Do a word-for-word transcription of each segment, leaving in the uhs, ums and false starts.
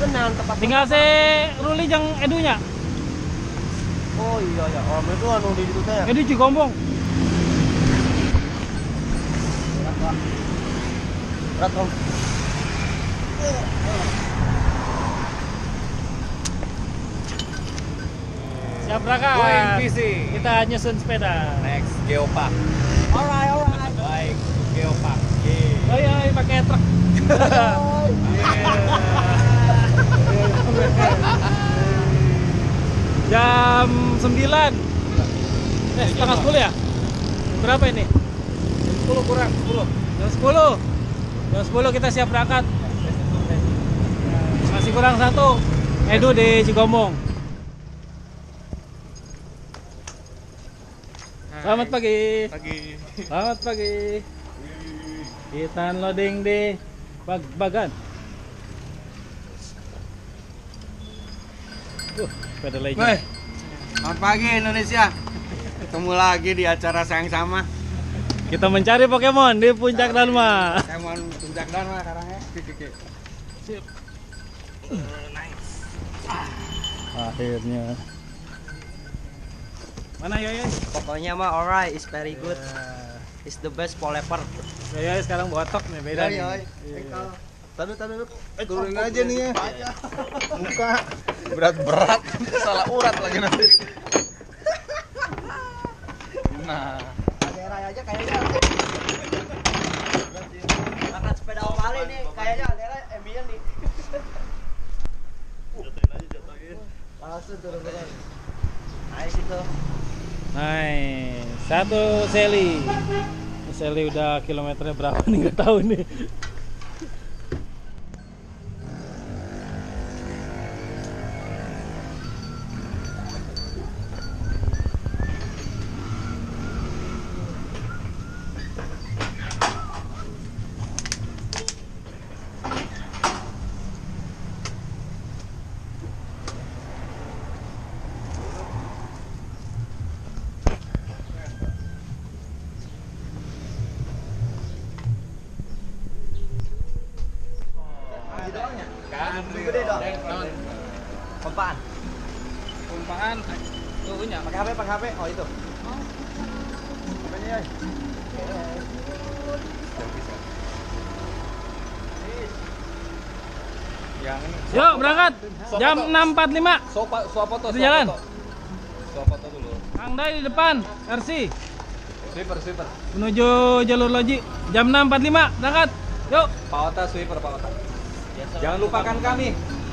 tenan tepat. Tinggal se Ruli jang edunya. Oh iya ya, om itu anu di situ teh. Edu Cigombong. Berat, Pak. Berat, Om. Siap berangkat. Going busy. Kita nyusun sepeda. Next Geopark. Alright, alright. Baik, Geopark. Yeah. Oi oi pakai truk. Jam sembilan. Eh, setengah sepuluh ya? Berapa ini? sepuluh kurang, sepuluh. Jam sepuluh. Jam sepuluh kita siap berangkat. Masih kurang satu. Edu di Cigombong. Selamat pagi. Pagi. Selamat pagi. Kita loading di Bag Bagan. Uh, sepeda legend. Woi, selamat pagi Indonesia. Ketemu lagi di acara sayang sama. Kita mencari Pokemon di Puncak Dharma. Saya mau puncak Dharma sekarang ya. Sip. Nice. Akhirnya. Mana Yoyoy? Pokoknya mah alright, is very good. Is the best poleper. Yoyoy sekarang botok nih, beda nih. Iya. Tadu tadu. Eh, turunin aja nih ya. Muka berat-berat. Salah urat lagi nanti. Nah, Daerah aja kayaknya. Angkat sepeda Om Ali nih, kayaknya daerah Emian nih. jatuhin aja jatuhin. Langsung turun-turun. Nice itu. Nice. Satu Seli. Seli udah kilometernya berapa nih nggak tahu nih. Kan, Gede dong. Kompaan. Kumpaan tuh punya. Pakai H P, pakai H P. Oh itu. H P-nya ya. yang ini. Yuk berangkat. Jam enam empat puluh lima. Sopa, suap foto, Itu jalan. Suap foto dulu. Kang Dai di depan. Versi Sweeper, sweeper. menuju jalur loji. Jam enam empat puluh lima berangkat. Yuk. Pak Ota, sweeper, Pak Ota. Jangan lupakan kami.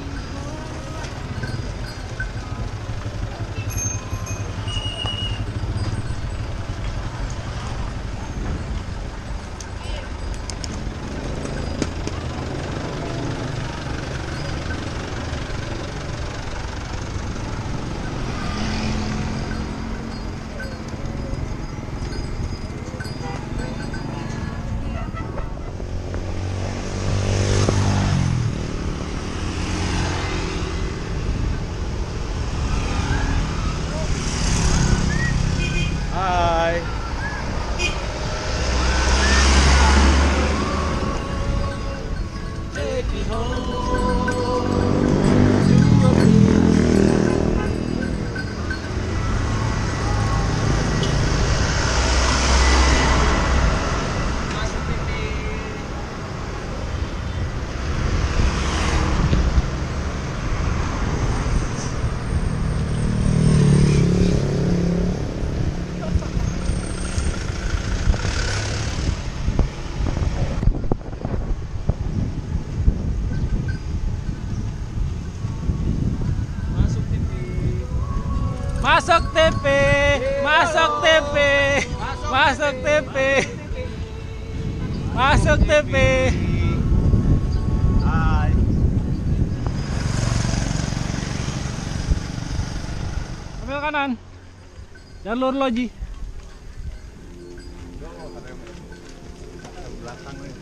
Hai. Masuk T V. Masuk T V. Masuk T V. Masuk T V. Hai. Ambil kanan. Jalur loji. Belakang nih.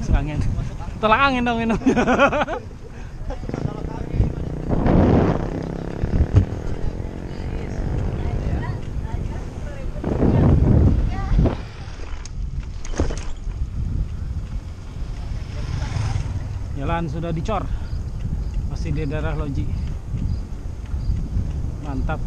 Masuk angin. Tolak angin dong minum. Jalan sudah dicor. Masih di daerah Loji. Mantap.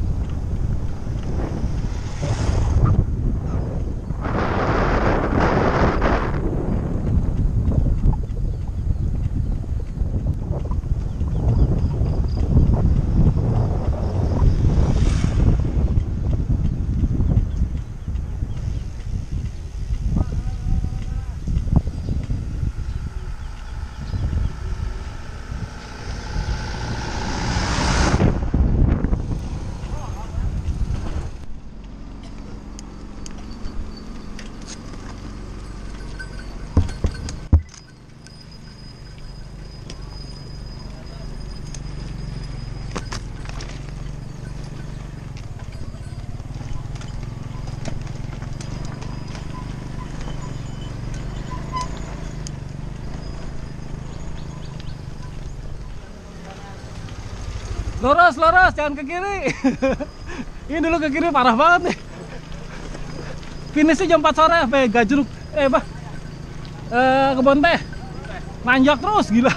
Lurus, lurus, jangan ke kiri. Ini dulu ke kiri parah banget nih. Finishnya jam empat sore, apa ya, Gajruk, eh bah, eh, Kebon Teh, nanjak terus, gila.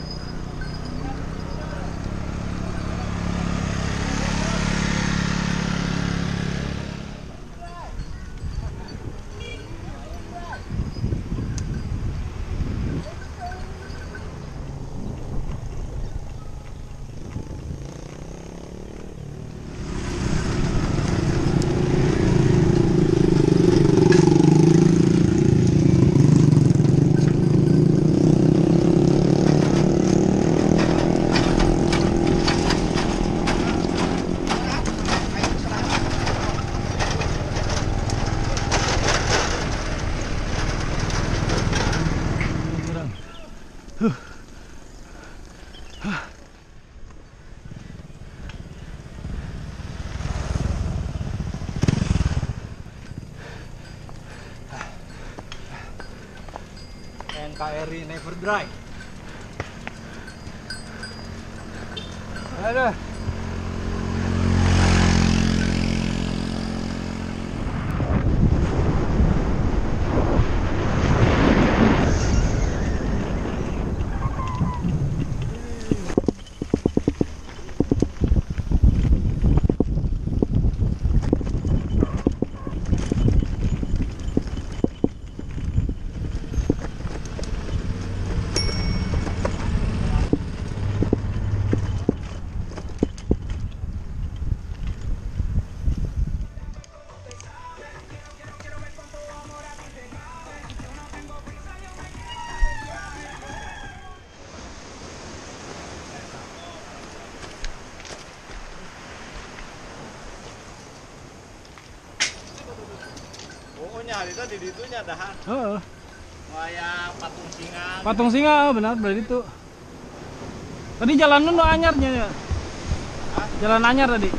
N K R I Never Dry. Aduh. Nyari tadi di itunya dah. Heeh. Kayak patung singa. Patung singa benar berarti itu. Tadi jalan nu anyarnya ya. Jalan anyar tadi.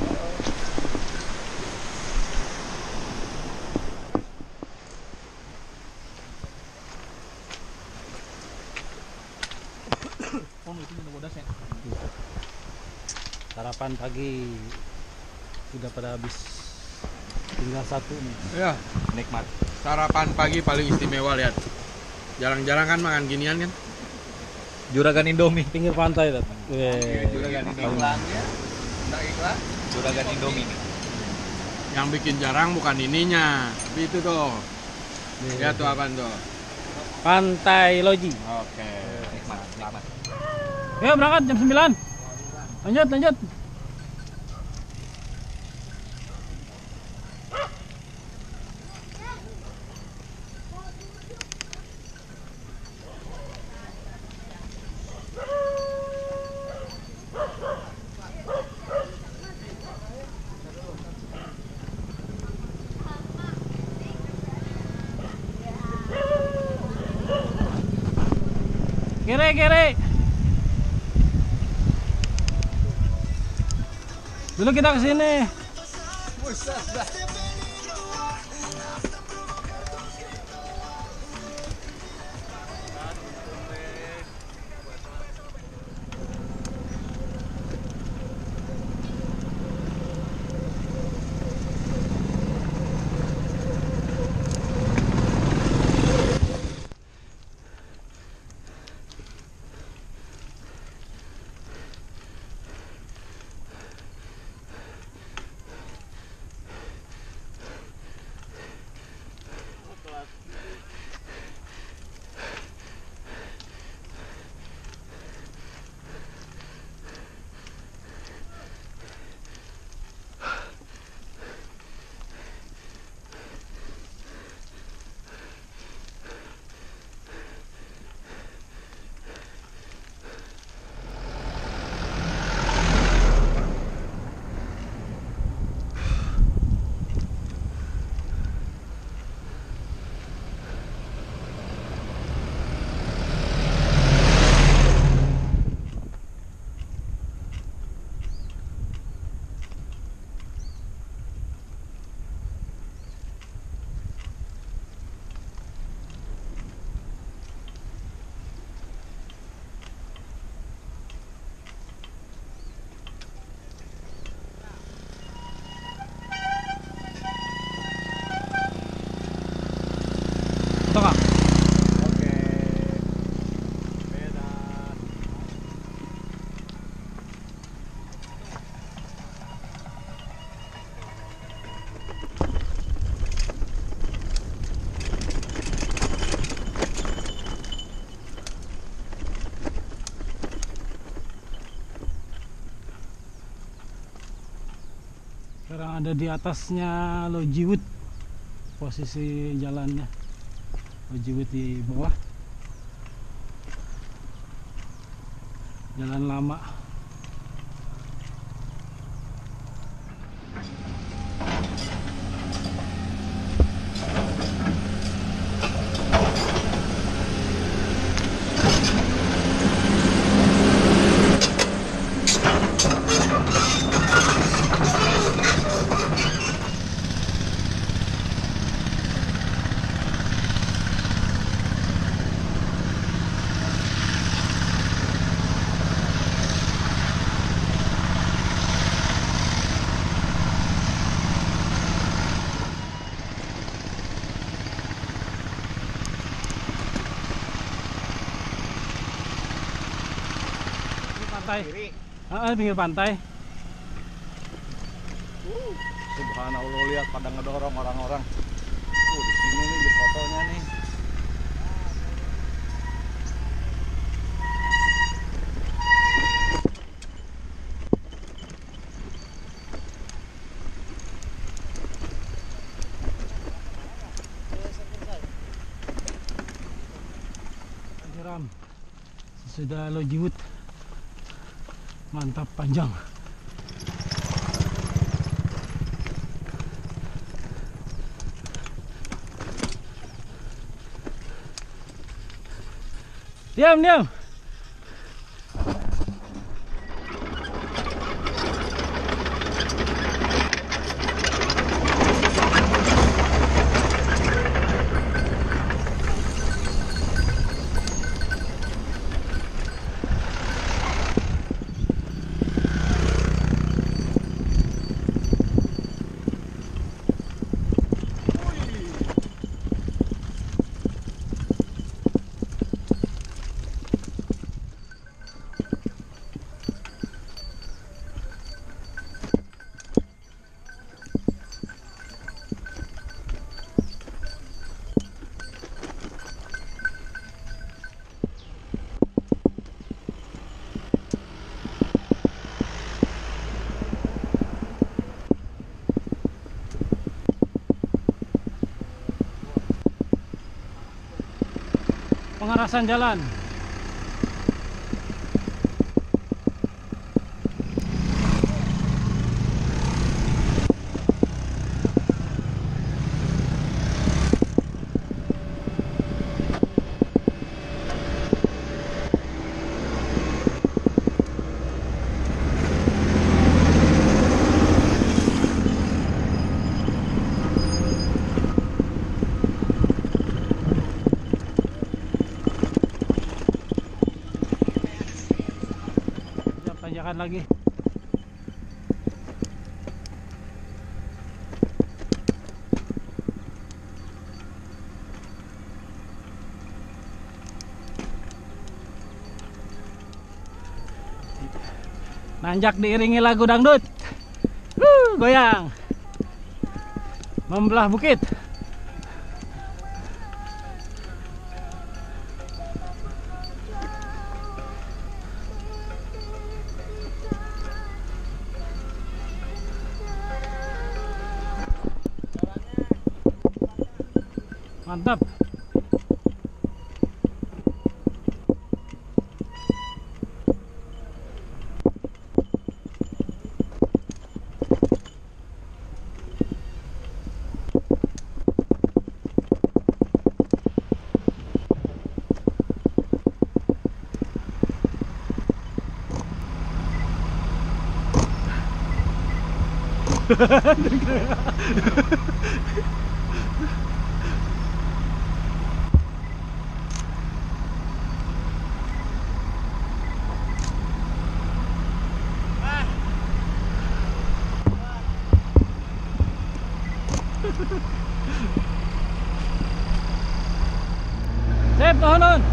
Sarapan pagi sudah pada habis, tinggal satu nih. Ya, Nikmat. sarapan pagi paling istimewa, lihat. Jarang-jarang kan makan ginian kan. Juragan Indomie. Pinggir pantai datang. Juragan Indomie. Enggak iklan. Juragan Indomie. Yang bikin jarang bukan ininya, tapi itu tuh. Lihat tuh apaan tuh. Pantai Loji. Oke. Nikmat, nikmat. Ya berangkat jam sembilan. Lanjut, lanjut. Kiri, kiri. Dulu kita kesini. ada di atasnya Lojiwood, posisi jalannya Lojiwood di bawah, jalan lama. Pantai. Ah, pinggir pantai. Uh, subhanallah, lihat pada ngedorong orang-orang. Uh, di sini nih di fotonya nih. Jeram. Sudah Lojiwood. Mantap, panjang. Diam, diam. Pengarasan jalan. Tanjakan lagi. Nanjak diiringi lagu dangdut. Wuh, goyang. Membelah bukit. Mantap. Sip, nuhun.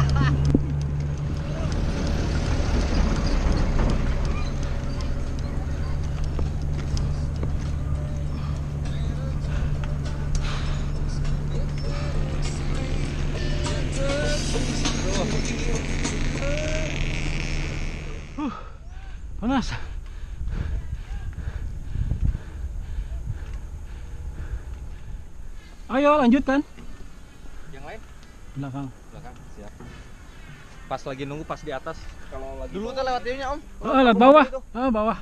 Uh, panas. Ayo lanjutkan. Yang lain? Belakang. Belakang, siap. Pas lagi nunggu pas di atas. Kalau lagi dulu tuh lewat dia Om. Oh, lewat bawah. Ah, bawah.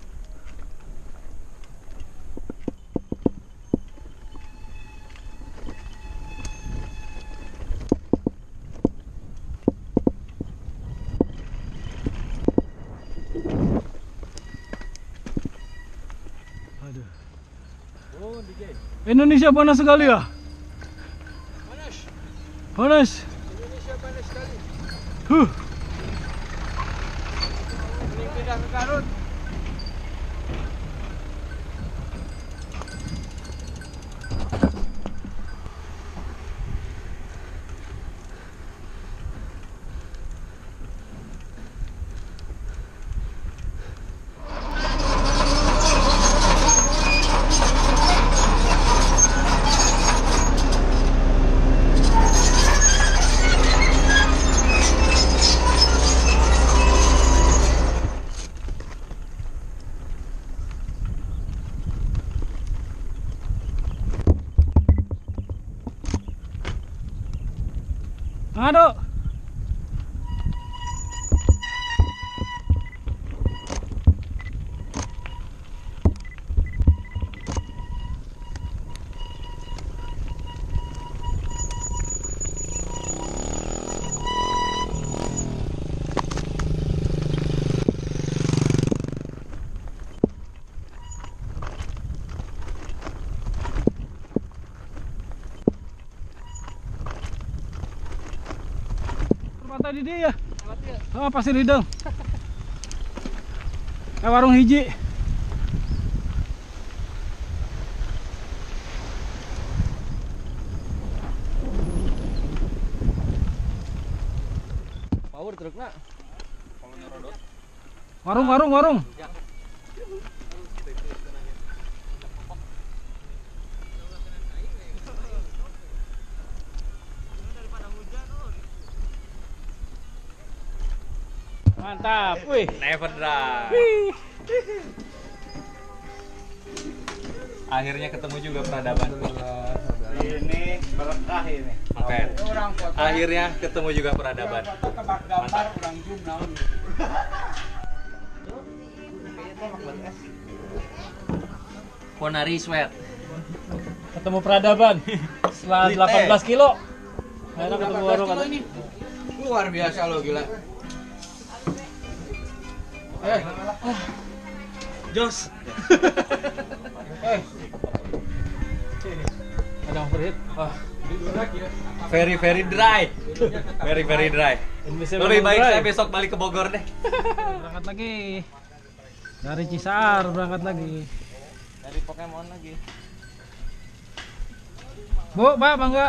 Aduh. Oh, D J. Indonesia panas sekali ya? Panas. Panas. Indonesia panas sekali. Huh. Mending pindah ke Garut. Aduh. Pantai di dia. Oh, pasir hidung. Eh, warung hiji. Power trukna. Warung, warung, warung. Mantap. Wih. Never dry. Akhirnya ketemu juga peradaban. Ini berkah ini. Makan. Orang kota Akhirnya ketemu juga peradaban. tebak gambar orang Jum naon. Ponari sweat. Ketemu peradaban. Setelah Lite. delapan belas kilo. Akhirnya ketemu warung Kilo kan. ini. Luar biasa lo gila. Eh, Jos. eh. Ada overheat. Oh, very very dry. Very very dry. Invisible Lebih baik Dry. saya besok balik ke Bogor deh. Berangkat lagi. Dari Cisar berangkat lagi. Dari Pokemon lagi. Bu, Pak, bangga.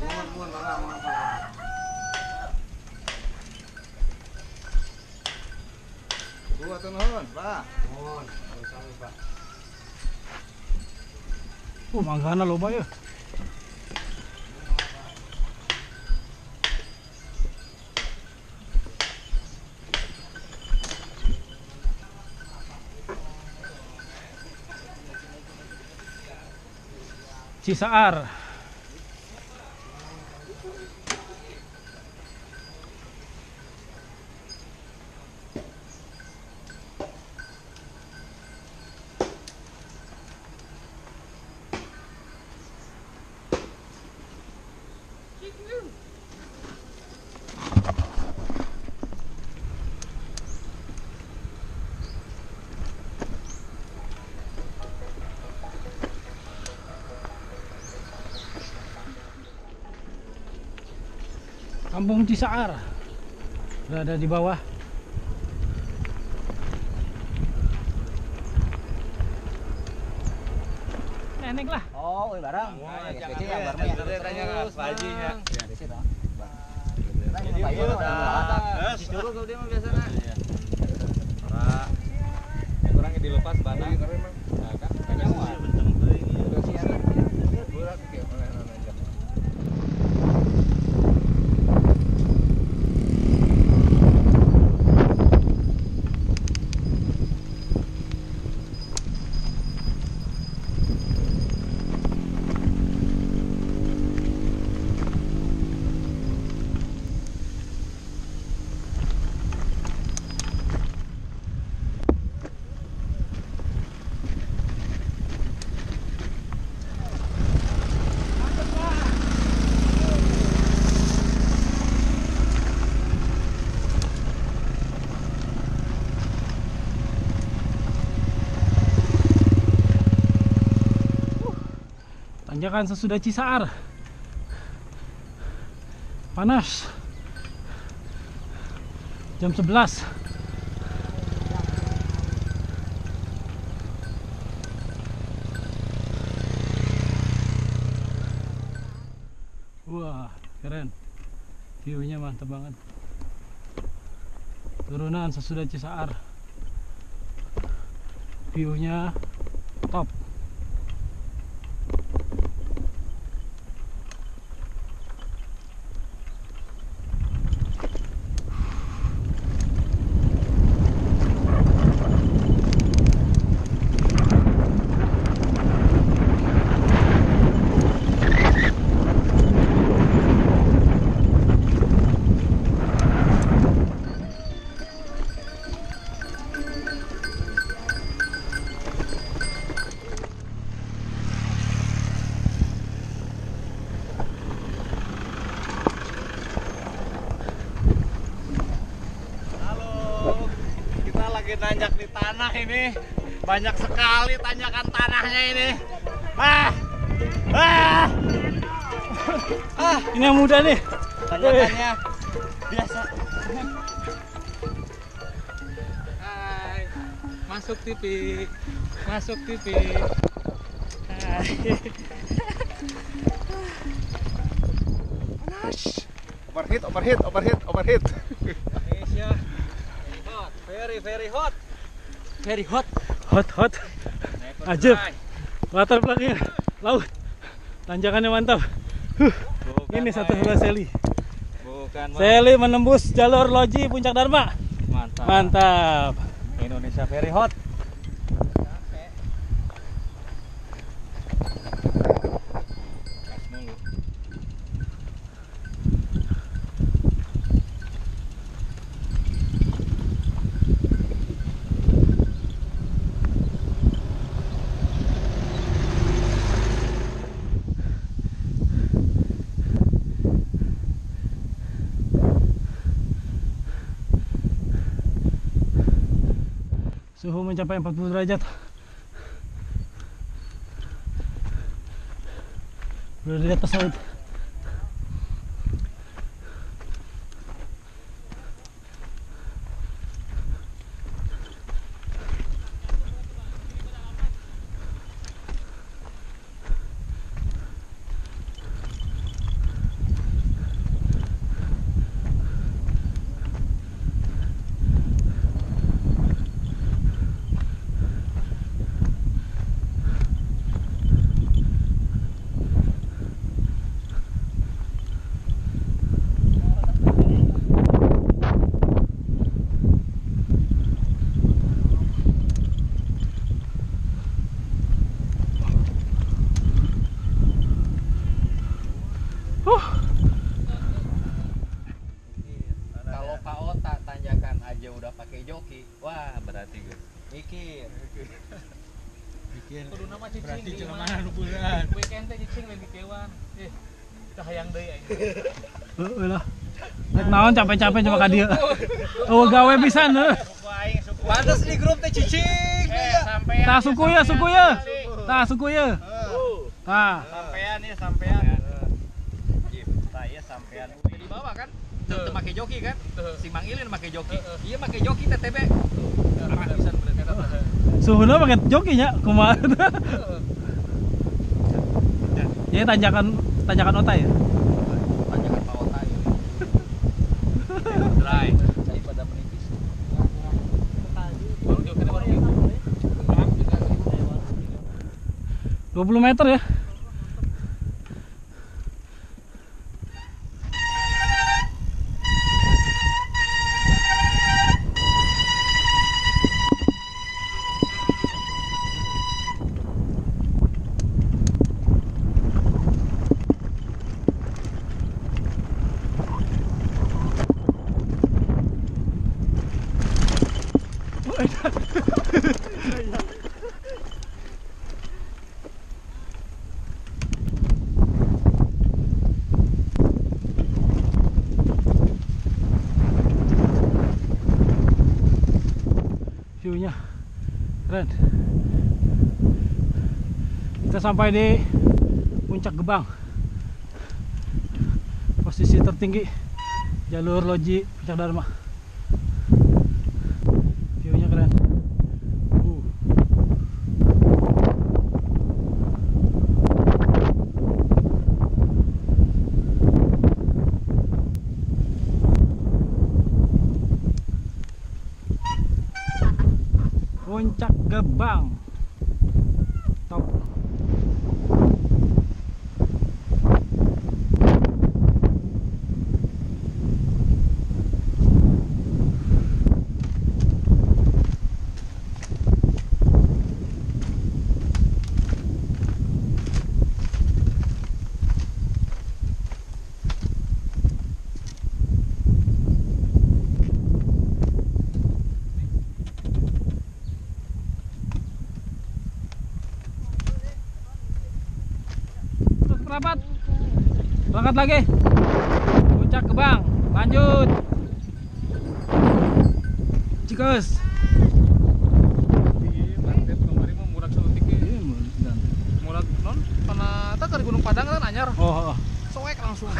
Gua tuh nuhun, Pak. Uh, manggana loba ya. Cisaar. Kampung Cisaar berada di bawah. Nenek lah. Oh, barang. Kecil gambarnya. Tanya Pak Hajinya. Curug dia mah biasana. Kurang dilepas banang. Nah, kan nyawa. Tanjakan sesudah Cisaar. Panas. Jam sebelas. Wah, keren. View-nya mantap banget. Turunan sesudah Cisaar. View-nya top. Nanjak di tanah ini, banyak sekali tanjakan tanahnya ini. Ah, ah, Ah, ini yang muda nih. tanjakannya biasa. Hai, masuk T V, masuk T V. Hai. Panas. Overheat, overheat, overheat, overheat. Indonesia. Very very hot, very hot, Hot hot. Ajib. Latar belakangnya laut. Tanjakannya mantap. Huh. Ini satu sebelah Seli. Bukan. Seli menembus jalur Loji Puncak Dharma. Mantap. Mantap. Indonesia very hot. Suhu mencapai empat puluh derajat. Berada di atas laut. Kalau K O tak tanjakan aja udah pakai joki, wah berarti gue mikir. Mikir. Kudu nama cicing. Berarti di cuma mana? mana bulan. Weekend teh cicing lagi kewan. Eh, kita hayang deui aing. Heeh lah. Rek naon capek-capek coba ka dieu. Oh, gawe pisan heuh. Suku aing, suku. Pantes di grup teh cicing. Eh, sampean. Tah suku ya, suku ya. Tah suku ya. Tah. Sampean ya, sampean. Kita ya sampean. Di bawah kan? Tuh make joki kan? Tuh. Si Mang Ilin make joki. Iya make joki T T B. Arah pisan berarti eta teh. Suhuna pakai joki nya kumaha. Ya tanjakan tanjakan otak ya. Tanjakan Paota ya. dry daripada menipis. Baru jauh kene baru dua puluh meter ya. View-nya keren. Kita sampai di puncak Gebang, posisi tertinggi jalur Loji Puncak Dharma. View-nya keren. uh. Puncak Gebang top. Rapat, berangkat lagi. Puncak Gebang, lanjut. Cikes. Iya, market kemarin mah murah seutik Iya, ya. Murah non, karena tak ke Gunung Padang kan anyar. Oh, oh. Soek langsung.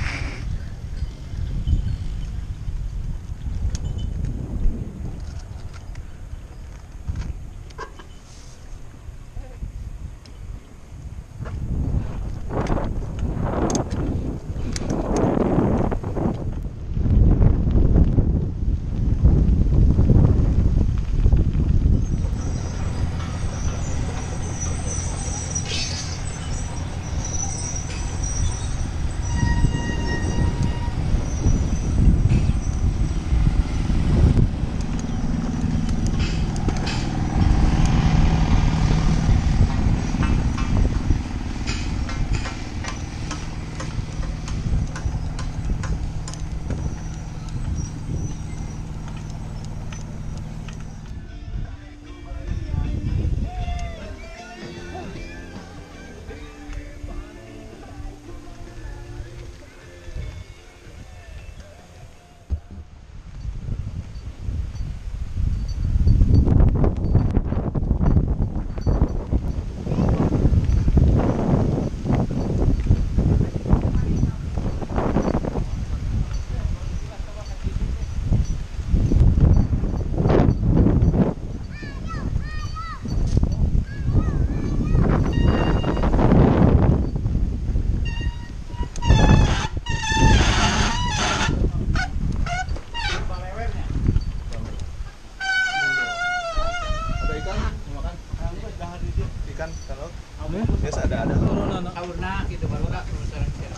Biasa ada ada. Aurna gitu baru enggak perusahaan kira.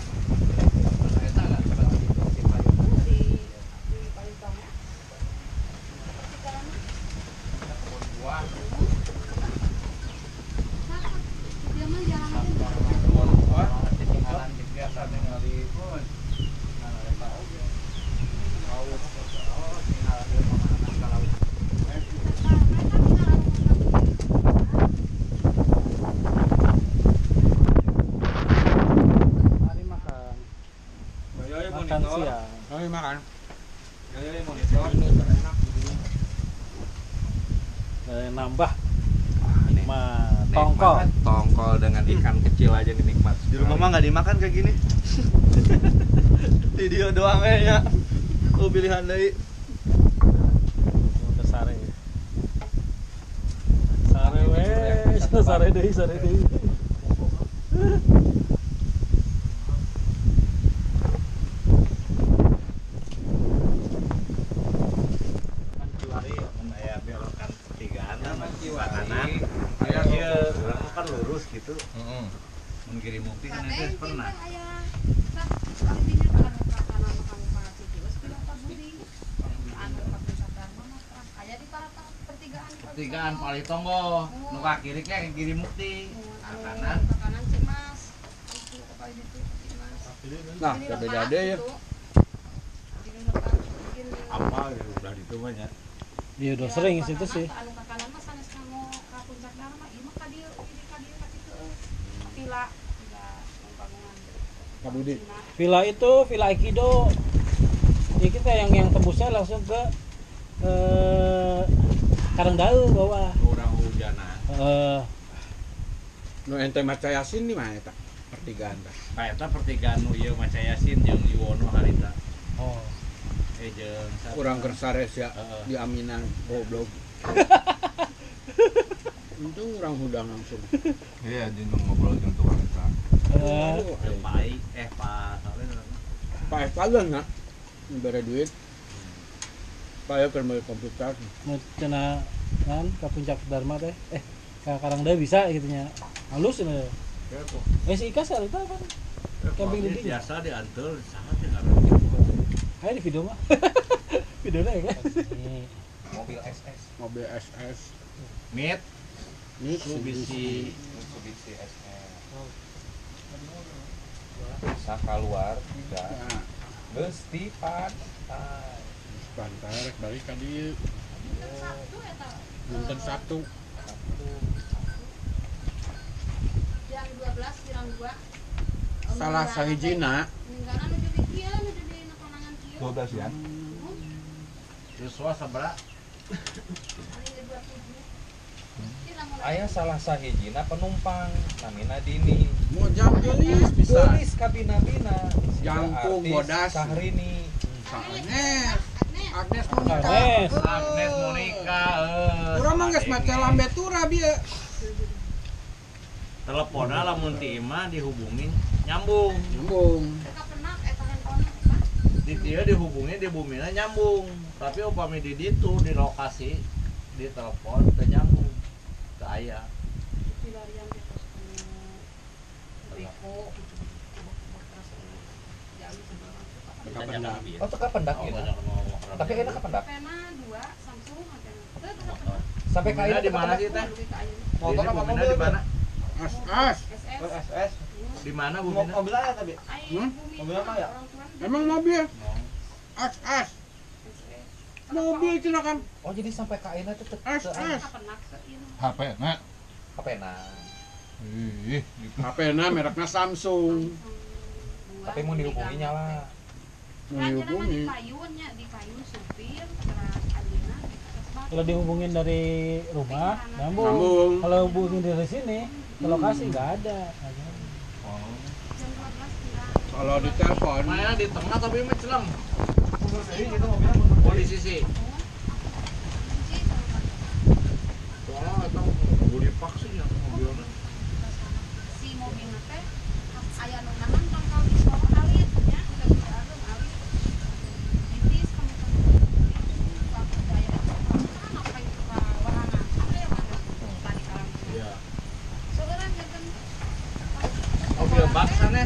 Makan siang. Oh, makan. Eh, nambah Nih, mah nikmat. tongkol. Tongkol dengan ikan kecil aja nih nikmat. Di rumah mah nggak dimakan kayak gini. Video doang kayaknya. Oh pilihan dari Udah sare. Sare wes, sare deui, sare deui. Pertigaan paling tonggo, nuka kiri ke kiri mukti, kanan. Kanan Cimas. Itu apa itu Cimas. Nah, beda-beda ya. Apa ya udah itu banyak. Iya udah sering ke situ sih. Anu ka kanan mah sanes kanggo ka puncak Dharma mah ieu mah ka dieu di ka dieu ka kitu. Villa villa pembangunan. Kabudi. Villa itu Villa Aikido. Jadi kita yang yang tembusnya langsung ke eh Karangdau bawah. Orang hujanan. Eh Nu ente maca Yasin di mana eta? Pertigaan tah. Ka eta pertigaan nu ieu maca Yasin jeung Iwono harita. oh. Eh jeung sa- Urang keur sares ya Heeh. di Aminang goblok. Untung urang hudang langsung. Iya, jeung ngobrol jeung tukang eta. Eh Aduh, Jeung Pai eh Pak Sare Pak Evalan nah. Bere duit. Pak ya keur meuli komputer. mau cenah kan ke puncak Dharma teh. Eh ke Karangdau bisa gitu nya. Halus cenah. Eh si Ika sarita kan. Camping di dinya. biasa diantar sangat ya karena Hai di video mah. Videonya ya kan. Nih. mobil S S Mobil S S. Mit Mitsubishi. Mitsubishi S S Saka luar juga Nah, geus ti pantai pantai rek balik ka dieu. Sabtu eta. Dinten Sabtu. Jam dua belas kirang dua. Salah sahijina Ninggalna nu jadi kieu nu jadi nakonangan kieu. dua belas ya. Joshua sabara Ani dua puluh tujuh. Tidak mulai. aya salah sahijina penumpang namina Dini mau jam gelis bisa. gelis kabina-bina Jangkung, bodas. Sahrini Agnes. Agnes Agnes. Monica. Agnes Monica eh Urang mah geus maca lambe tura bieu. teleponna lamun ti imah dihubungin nyambung Nyambung. Ka penak eta handphone Pak. di dia dihubungin di bumina nyambung tapi upami di ditu di lokasi di telepon teu nyambung ke aya Pilarian di atas Riko. Jam sebelah. oh teka pendak gitu tapi enak pendak Pena dua Samsung ada. Teu teu pena. sampai ke aya di mana sih teh? Duit ka ayeuna. Motor apa mobil? di mana As as. S S. S S. di mana Mo- bumina Mobil aja tapi. Ai Hmm? bumi Mobil apa ya? orang tua. Emang mobil? As as. S S. Mobil cenah kan. oh jadi sampai ke aya teh teu As as. Ka penak ke ieu. H P na. kapena Ih, H P-na merekna Samsung. tapi mau dihubungi nyala Mau Kan dihubungi. di payun nya, di payun supir terus Alina di atas batu. Kalau dihubungin dari rumah nyambung. Nyambung. Kalau hubungin dari sini ke lokasi nggak ada. Jam dua belas kira. Kalau di telepon mainnya di tengah tapi mah celeng Ini gitu mobilnya oh di sisi Kunci sama soalnya eta boleh vaksin ya mobilnya si mobilna teh aya nu nahan pangkal di soro alit nya udah bisa arum alit. Titis kamu kan daya kan apa yang kita wahana ada yang ada tadi kalang. iya Seorang jangan mobil bak sanes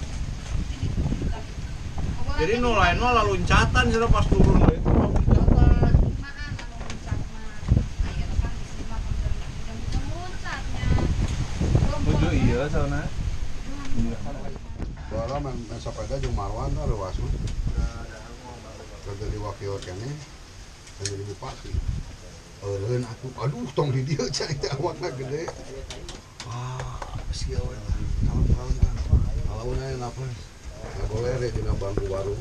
jadi nu lain mah laluncatan sih pas turun itu laluncatan maan anu muncak mah aya kan di sini mah jam jam muncaknya. Tujuh iya sana. Soalnya main, main sepeda jeung Marwan tuh luas mah. Kerja di wakil kene, dan jadi bupati. Eureun aku, aduh tong di dieu cai teh awakna gede. Wah, sia we. Tahun-tahun kan. Alaun aya napas. Nggak boleh deh dina bangku warung.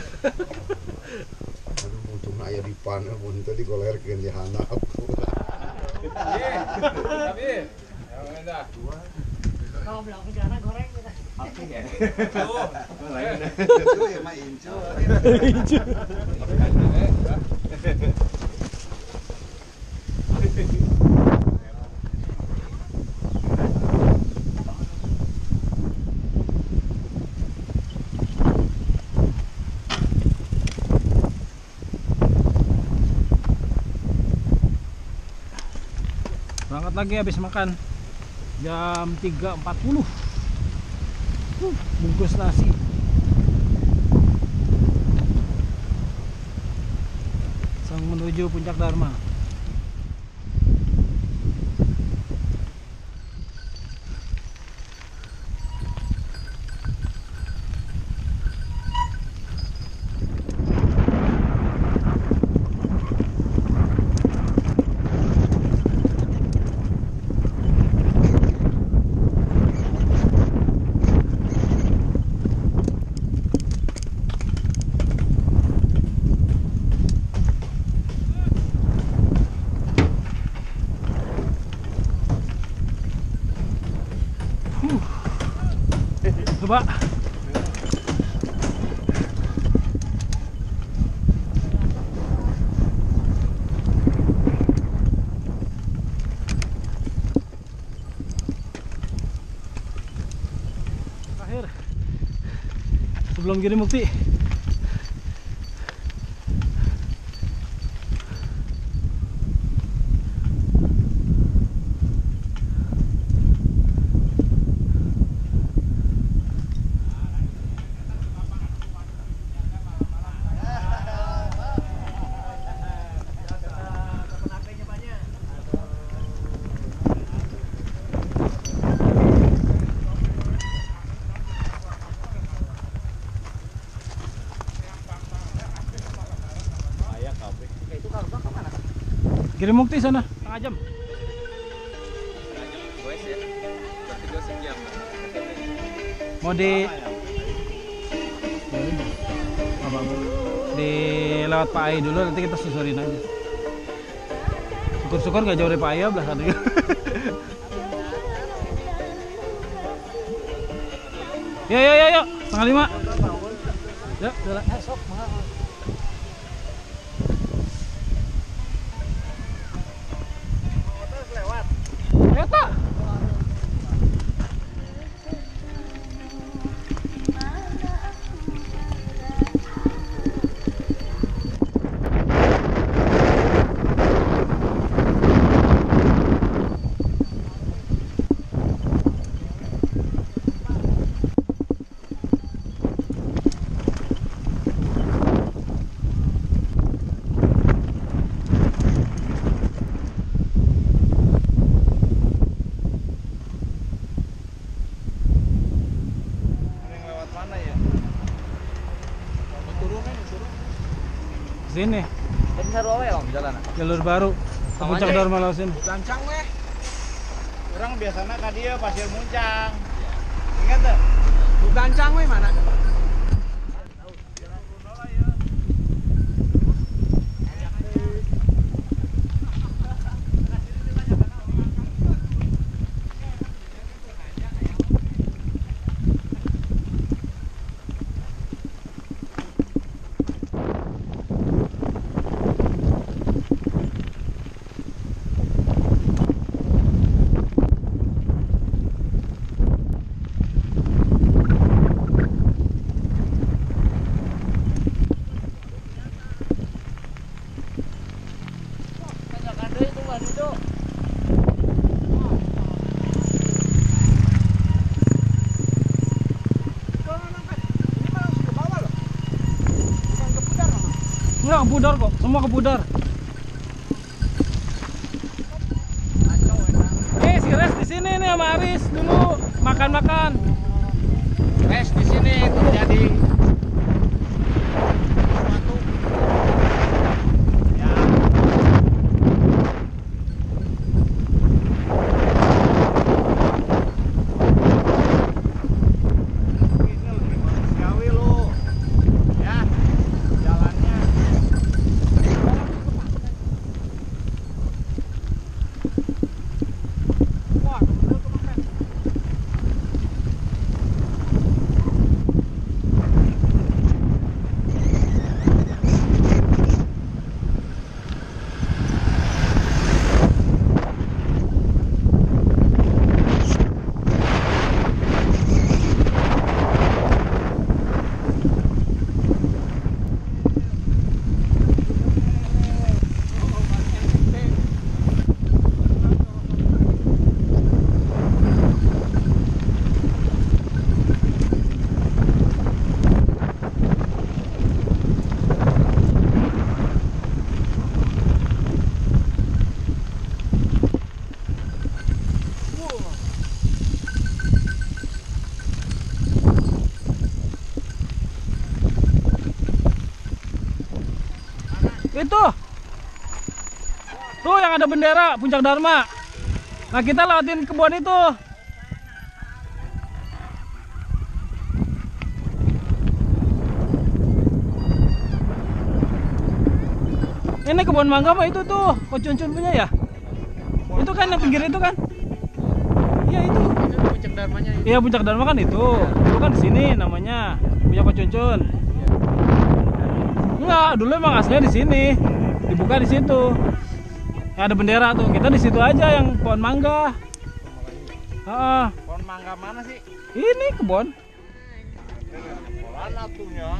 Aduh, untungna aya di pan, mun teh digolerkeun di handap. Tapi yang dah. Kalau bilang penjara goreng kita. Itu ya mah incu. Berangkat lagi habis makan jam tiga empat puluh. Uh, bungkus nasi menuju Puncak Dharma. Coba. Terakhir sebelum Girimukti. Girimukti sana, setengah jam. Guys ya, berarti gue sejam. Mau di apa, di lewat Pak Ai dulu, nanti kita susurin aja. Syukur-syukur gak jauh dari Pak Ai belah tadi. Yo yo yo yo, setengah lima. Ya, udah. Eh, sok, Eta. Sini. Tadi saru awe om jalan. Jalur baru ke Puncak Dharma laut sini. Gancang weh. Orang biasanya ka dia pasir muncang. Ingat tuh? Gancang weh mana? Enggak, kepudar kok, semua kepudar. Eh, si Res di sini nih sama Aris dulu makan-makan. Res di sini terjadi sesuatu. Ya. Ini lebih manusiawi lu. Ya. Jalannya. Wah, betul tuh makan. Itu. Tuh yang ada bendera Puncak Dharma. Nah, kita lewatin kebun itu. Ini kebun mangga apa itu tuh? Kocuncun punya ya? Itu kan yang pinggir itu kan? Iya itu. Puncak Dharmanya itu. Iya Puncak Dharma kan itu. Itu kan di sini namanya punya Kocuncun. Enggak, dulu emang aslinya di sini. Dibuka di situ. Ya, ada bendera tuh. Kita di situ aja yang pohon mangga. Heeh. Pohon mangga mana sih? Ini kebun. Pohon atunya.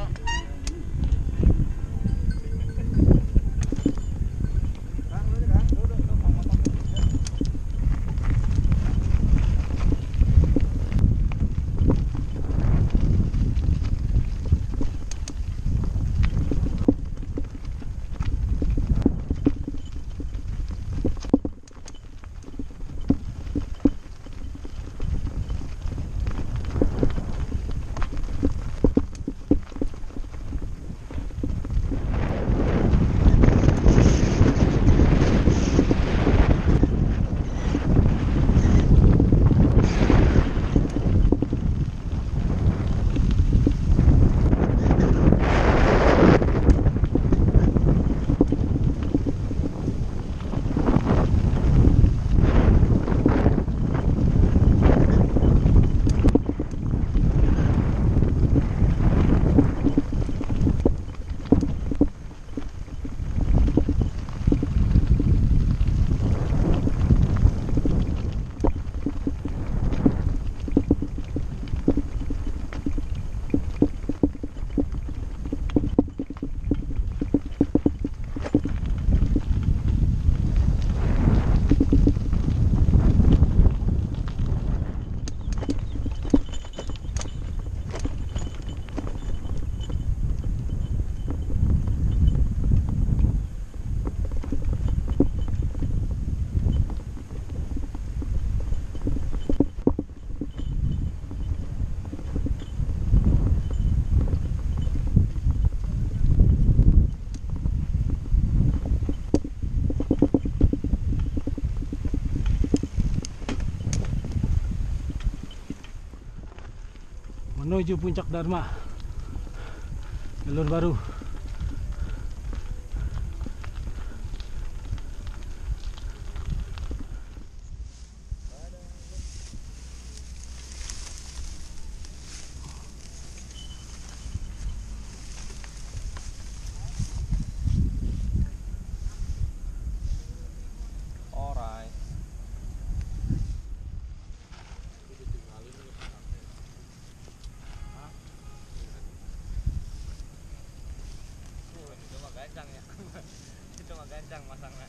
Menuju Puncak Dharma, jalur baru. Alright. Itu mah gancang ya. Itu mah gancang masangnya.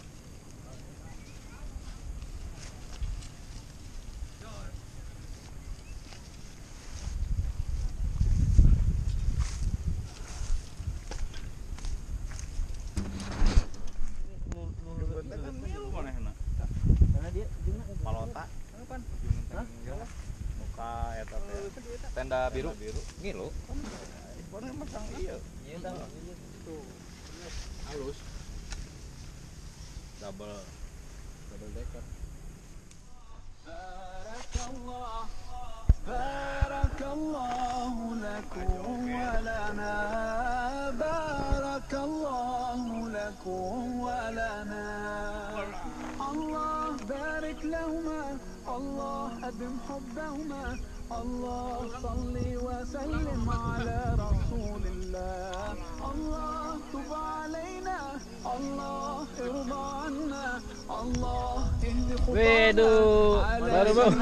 Palota. Muka eta teh. Tenda biru. Ngilu. Warna masang iya. Iya tah. Halus. Double. Double decker. بارك الله لكم ولنا بارك الله لكم ولنا الله بارك لهما الله أدم حبهما الله صل وسلم على رسول الله الله تب علينا الله ارضى عنا الله اهد Waduh, baru bangun.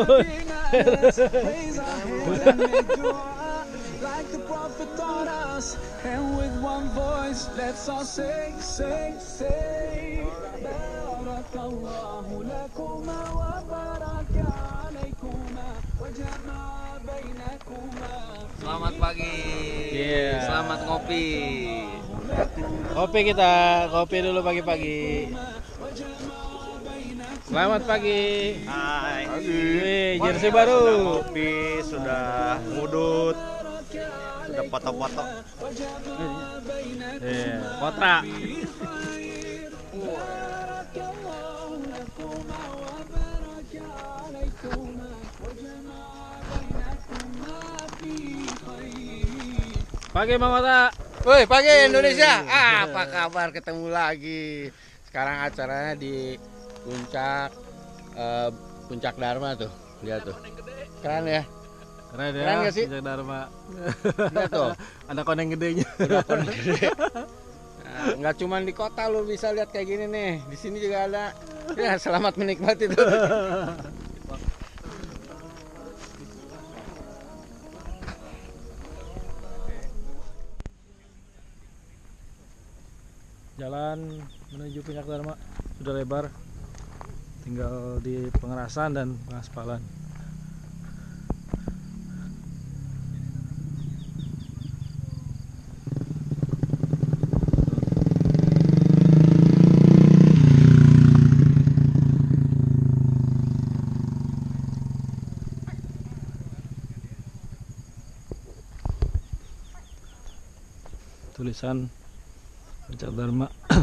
Like the prophet taught us, and with one voice, let's all say, say, say, Barakallahu lakuma wa baraka alaikuma wa jama'a bainakuma. Selamat pagi. Iya. Selamat ngopi. Kopi kita, kopi dulu pagi-pagi. Selamat pagi. Hai. Wih, jersey baru. Kopi sudah ngudut. Ada foto-foto. Eh, Potra. Pagi Bang Potra. Woi, pagi Indonesia. Ah, apa kabar? Ketemu lagi. Sekarang acaranya di puncak eh, puncak Dharma tuh. Lihat tuh. Keren ya. Keren ya. Keren nggak sih? Puncak Dharma. Lihat tuh. Ada koneng gedenya. Udah koneng gede. Nah, nggak cuma di kota lu bisa lihat kayak gini nih. Di sini juga ada. Ya, selamat menikmati tuh. Jalan menuju puncak Dharma sudah lebar, tinggal di pengerasan dan pengaspalan. Tulisan puncak Dharma.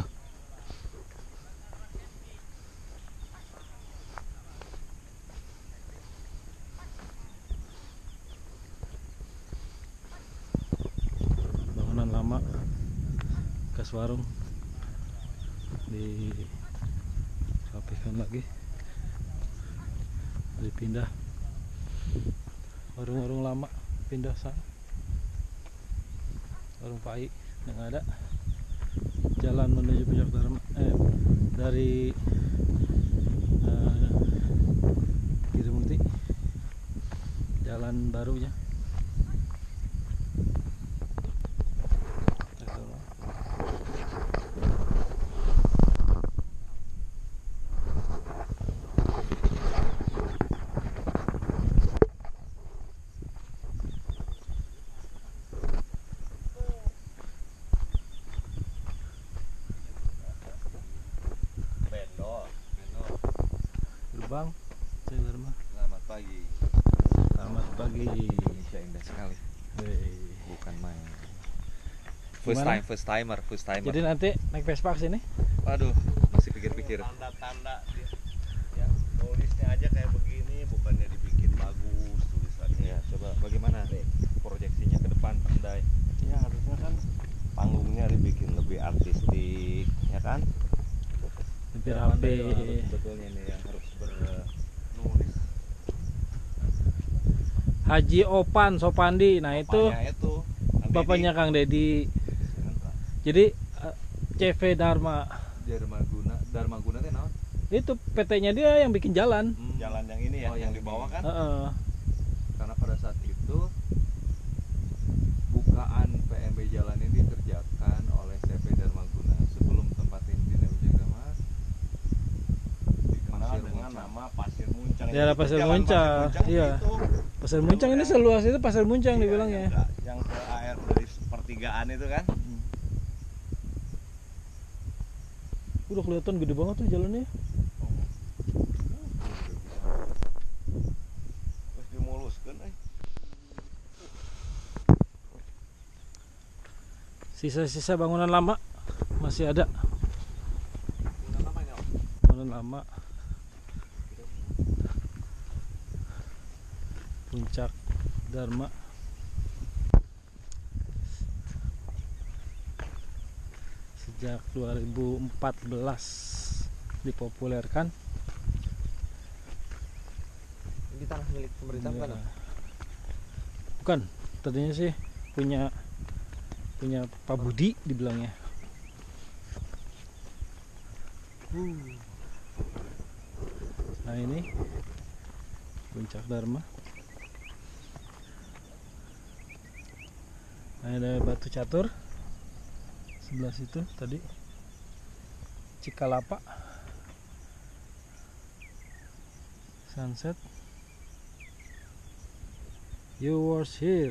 Bangunan lama bekas warung dirapikan lagi, dipindah. Warung-warung lama pindah sana, warung pai yang ada. Jalan menuju puncak Dharma eh, dari uh, Girimukti, jalan barunya. Bang, Puncak Dharma. Selamat pagi. Selamat pagi. Indonesia indah sekali. Hei. Bukan main. First Gimana? time, first timer, first timer. Jadi nanti naik Vespa ke sini? Waduh, masih pikir-pikir. Tanda-tanda dia. Ya, nulisnya aja kayak begini, bukannya dibikin bagus tulisannya. Ya, coba bagaimana proyeksinya ke depan, Pandai? Ya harusnya kan panggungnya dibikin lebih artistik, ya kan? Lebih rapi. Sebetulnya nih yang harus bernulis. Haji Opan Sopandi. Nah, itu Bapaknya itu Kang bapaknya Kang Dedi. Jadi eh, C V Dharma Dharma Guna, Dharma Guna teh naon? itu P T-nya dia yang bikin jalan. Hmm. jalan yang ini ya, Oh, yang yang di bawah kan? Heeh. Karena pada saat itu bukaan P M B jalan ini dikerjakan oleh C V Dharma Guna sebelum tempat ini dinamakan Mas. Dikenal dengan nama Pasir Muncang. Daerah Itu Pasir jalan Muncang, iya. itu. Pasir Muncang ini seluas itu Pasir Muncang Iya, dibilangnya. yang ke- yang ke air dari pertigaan itu kan? Udah kelihatan gede banget tuh jalannya. Terus dimuluskan eh. Sisa-sisa bangunan lama masih ada. Bangunan lama. Puncak Dharma. Sejak dua ribu empat belas dipopulerkan. Ini tanah milik pemerintah Ya. kan? Bukan, tadinya sih punya punya Pak Budi dibilangnya. Nah, ini puncak Dharma. Nah, ada batu catur sebelah situ tadi, Cikalapa, sunset. You was here.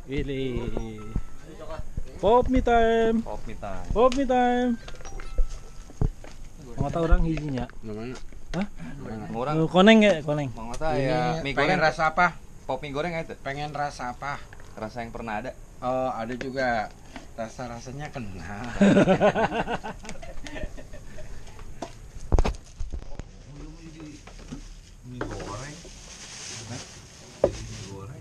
Ini pop me time. Pop me time. Pop me time. Mau tahu orang hijinya? Namanya? Hah? Orang Oh, koneng ya, koneng. mau tahu ya mie pengen goreng. rasa apa? Pop mie goreng itu. Pengen rasa apa? Rasa yang pernah ada. Oh, ada juga. Rasa-rasanya kenal. Mie goreng. Mie goreng.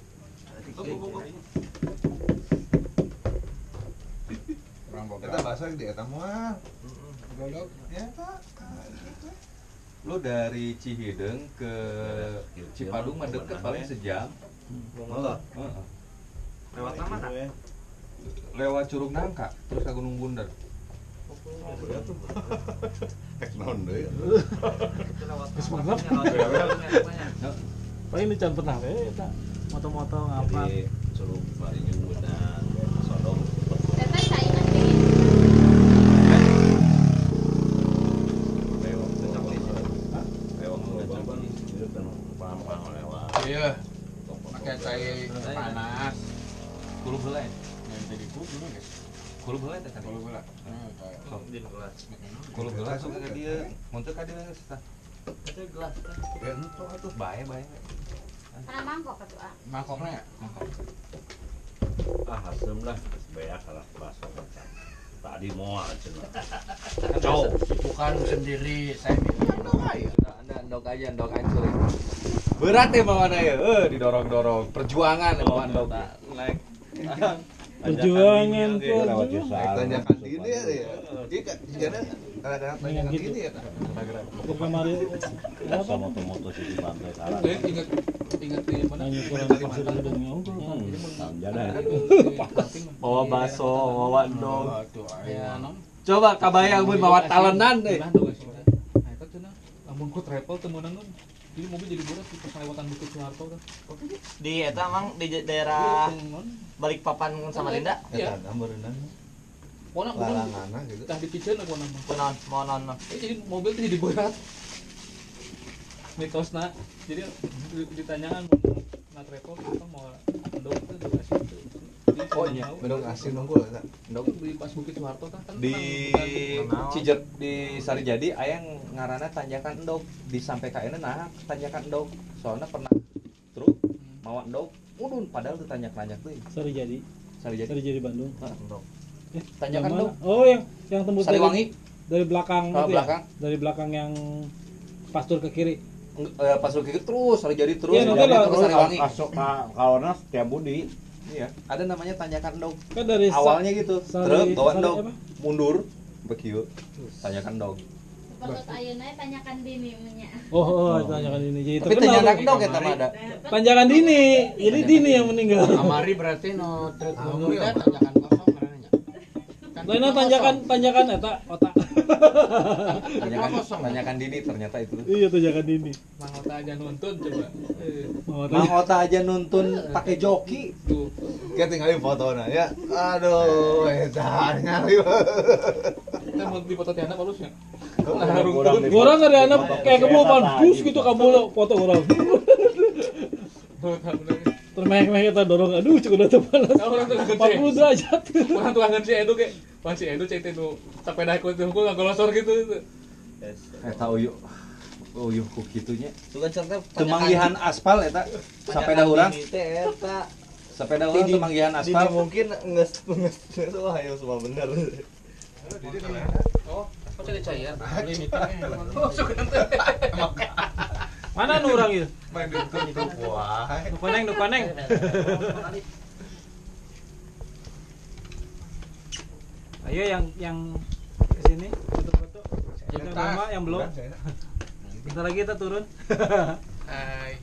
Kurang boga. Kita bahasa di eta mah. Golok. Ya, Pak. Lu dari Cihideng ke Cipadung mah deket paling sejam. Malah. Heeh. Lewat mana? Lewat Curug Nangka terus ke Gunung Bundar. Tek naon deui. Geus mantap. Paling ini can pernah we eta. Moto-moto ngapa? Suruh paringin beunang sodong. Eta saingan teh. Iya. Pakai cai panas. Kulu heula. Yang jadi kup dulu guys. Kulu heula teh tadi. Kalau gula. Kulu heula sok ka dieu. Mun teu ka dieu geus tah. Ya entok atuh. Bae bae. Kana mangkok atuh ah. Mangkoknya ya? Mangkok. Ah, asem lah, beak kalah baso macam. Tadi moal cenah. Jauh. Bukan sendiri. Saya mikir dong aja. Anda endok aja endok hancur. Berat ya bawa ya, eh didorong-dorong. Perjuangan ya bawa endok. Naik. Perjuangan Lewat perjuangan. desa. Tanyakan dini ya. Iya kan, jana kadang-kadang tanyakan Gitu. dini ya. Ke kamari apa? Sama moto-moto sih di pantai Karang. Ingat ingat di mana? Nanya kurang pasir gedengnya unggul kan. Hmm, jalan. Bawa baso, bawa endok. Aduh, Ya, ayo. nom. Coba kabayang mun bawa talenan deh. Nah, eta cenah. Lamun ku travel teu meunang kan. Jadi mobil jadi berat di pas lewatan Bukit Soeharto kan. Di eta emang di daerah Tenggon. Balikpapan Samarinda. Iya. Eta gambareunna. Pona pun Larangana gitu. tah dipikeun aku nama. Kunon, mau non. Eh, jadi mobil tuh jadi berat. Mitosna. Jadi di- ditanyakan mau na travel kita mau endok itu dikasih itu. Jadi Oh, cuma iya. tahu. Mendong asin nunggu eta. Endok di pas Bukit Soeharto kan kan Di tenang, bukan- Cijer di Sarijadi aya ngaranna tanjakan endok. Di sampai ka euna nah tanjakan endok. Soalnya pernah truk mawa endok mudun padahal teu tanjak-tanjak deui. Sari jadi. Sarijadi. Sari jadi Bandung. Heeh, endok. Eh, Tanjakan yang endok. mana? Oh, yang yang tembus dari Sariwangi. dari belakang Oh, itu belakang. ya? Dari belakang yang pastur ke kiri. Eh, pas lu kikir terus Sarijadi terus. Iya, nanti Sarijadi lah, terus terus Sariwangi. Masuk ka kaona setiap budi. Iya, ada namanya tanjakan endok. Kan dari sa- Awalnya gitu, Sari- truk bawa Sari endok, apa? mundur, bekieu, tanjakan endok. Perut ayeuna tanyakan dini nya. Oh, oh, tanjakan ini. Jadi Tapi terkenal tanjakan tuh. endok eta mah ada. Tanjakan dini. Jadi dini yang meninggal. Amari berarti no truk mundur teh tanjakan kosong karena. Lainnya tanjakan tanjakan eta otak. Tanjakan tanjakan dini ternyata itu. Iya, tanjakan dini. Mang Ota aja nuntun coba. Eh, Oh, Mang Ota aja nuntun pakai joki. tuh. Kita tinggalin fotona ya. Aduh, eta nyari. Kita mau di foto tiana palus ya. orang dari anak kayak kebawa bagus gitu kamu lo foto orang. Termeh-meh kita dorong, aduh cukup udah tepanas. Orang tuh empat puluh derajat. Orang tuangan si Edu ke, wah si Edu cek itu sepeda ku itu ku ngagolosor gitu itu. Eta uyuh. Uyuh ku kitunya. Bukan serta Temanggihan aspal eta sepeda urang. Eta Sepeda urang temanggihan aspal. mungkin nges nges wah ayo semua bener. Oh, kok jadi cair? Mana nu orang itu? Main di YouTube wah. Nu koneng, nu koneng. Ayo yang yang kesini foto-foto. Yang lama yang belum. Bentar lagi kita turun. Hai.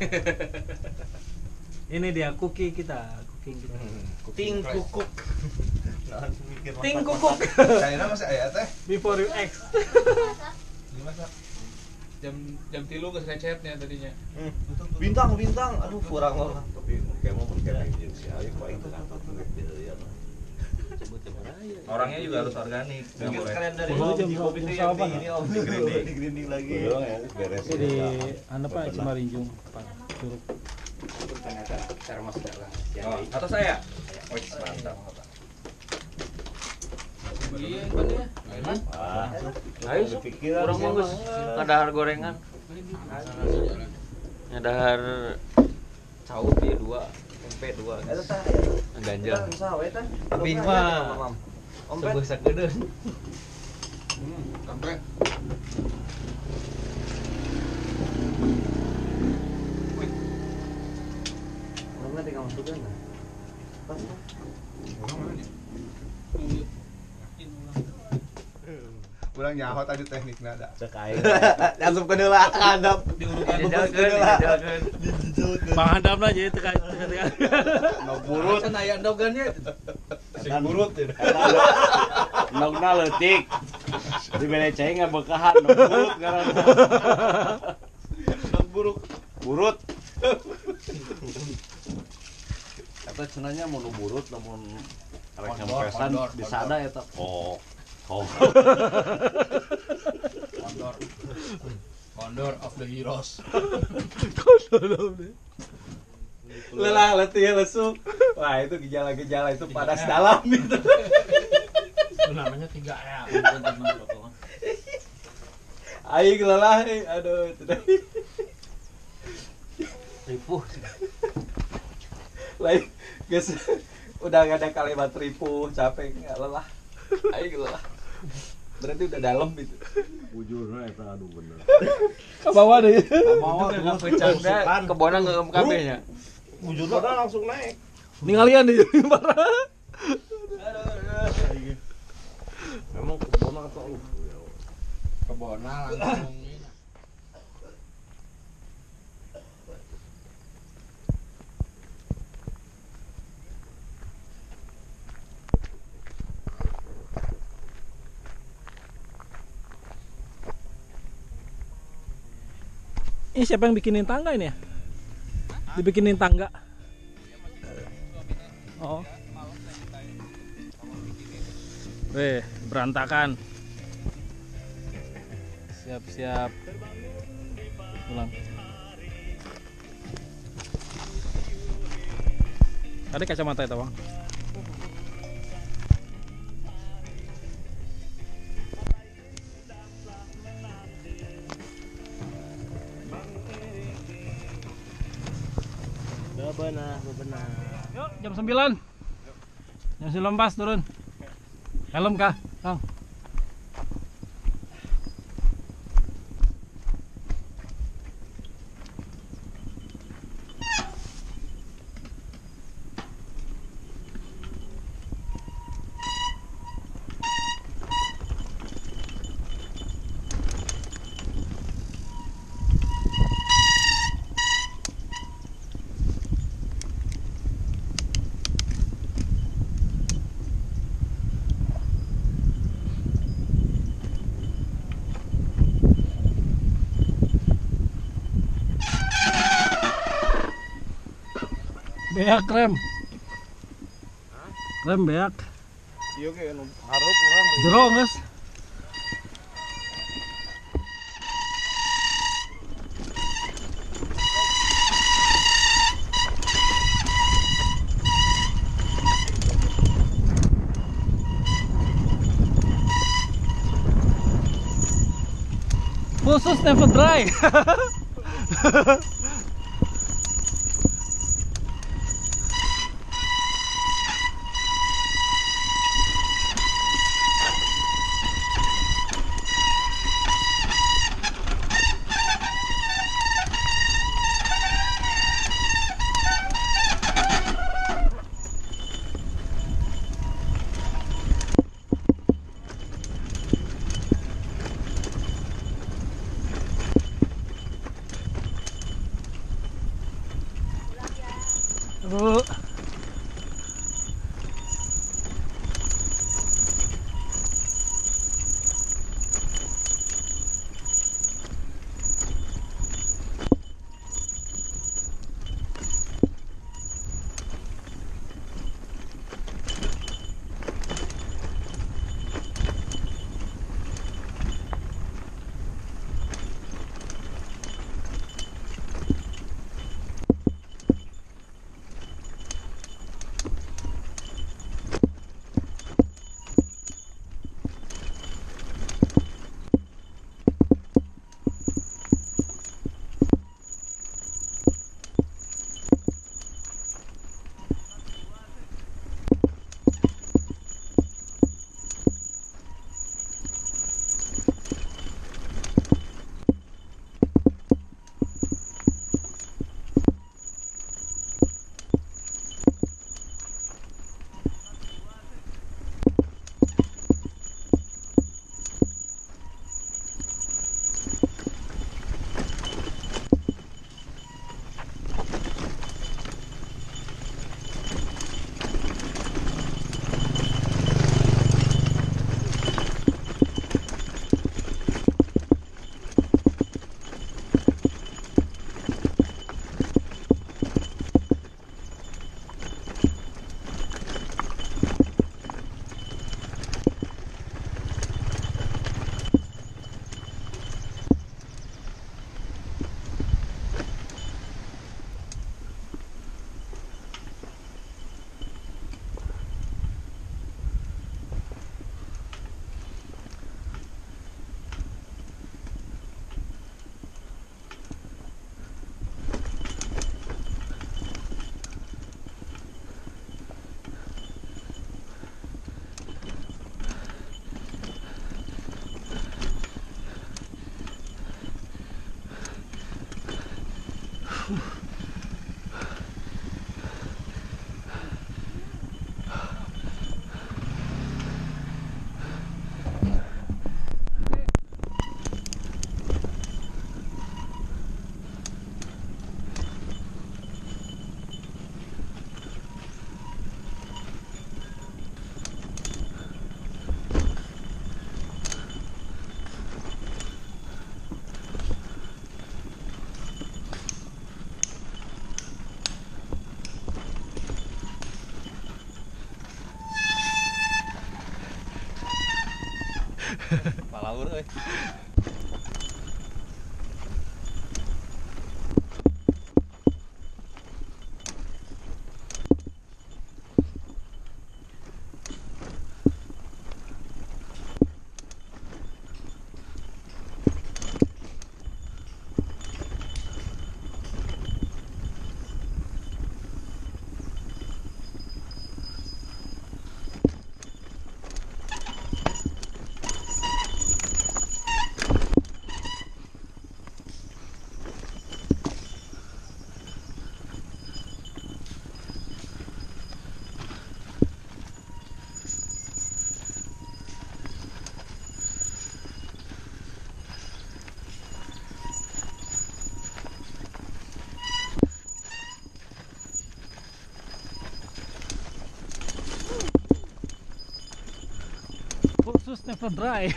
Ini dia cookie kita, cooking kita. Ting kukuk. Ting kukuk. Kayaknya masih aya teh. Before you X. Dimasak. Jam jam tilu ke recetnya tadinya. Bintang bintang. Aduh kurang lah. Tapi kayak mau pakai engine si Ayu paling kantor gitu ya. Orangnya juga harus organik. Mungkin keren dari Oh, jam di kopi itu jam yang berapa? di ini om di grinding, di grinding lagi. Udah ya beres. Di anu Pak Cimarinjung, Pak Curug. Termos darah. Oh, atau saya? Oh, mantap. Iya, kan ya. Ah, Ayo, pikiran kurang bagus. Ngadahar gorengan. Ngadahar caut ya dua, tempe dua. Ganjel. Tapi mah Sebuah sakedeun. Sampai Orangnya tinggal masukin lah. Ulang nyaho tadi tekniknya ada. Cek aing. Langsung ke deula hadap. Dijajalkeun, dijajalkeun. Bang Handam lah jadi teka teka. Nog burut. Can aya endogannya. Sing burut ya. Nogna leutik. Di beleceng ngabekahan nog burut ngaranna. Nog buruk. Burut. Eta cenanya mun burut namun arek nyampesan bisa ada eta. Oh. Oh. Condor. Condor of the heroes. Lelah, letih, lesu. Wah, itu gejala-gejala itu panas dalam itu. Itu namanya tiga R. Aing lelah, eh. Aduh, itu deh. Ripuh. Lain, guys, udah gak ada kalimat ripuh, capek, nggak lelah. Aing lelah. Berarti udah dalam itu. Bujurna eta aduh bener. Ke bawah deh. Bawah Nggak pecah, kebona nggak kabehnya. Bujurna langsung naik. Ninggalian deh. Emang kebona atau lu? Kebona langsung. Ini siapa yang bikinin tangga ini ya? Dibikinin tangga. Oh. Weh, berantakan. Siap-siap. Pulang. Ada kacamata itu, Bang. Bebenah, bebenah. Yuk, jam sembilan. Jam sembilan pas turun. Helm kah, Kang? Beak rem. Rem beak. Ieu ge anu hareup urang. Jero geus. Khusus never dry. Bu. Palawur euy. Khusus never dry.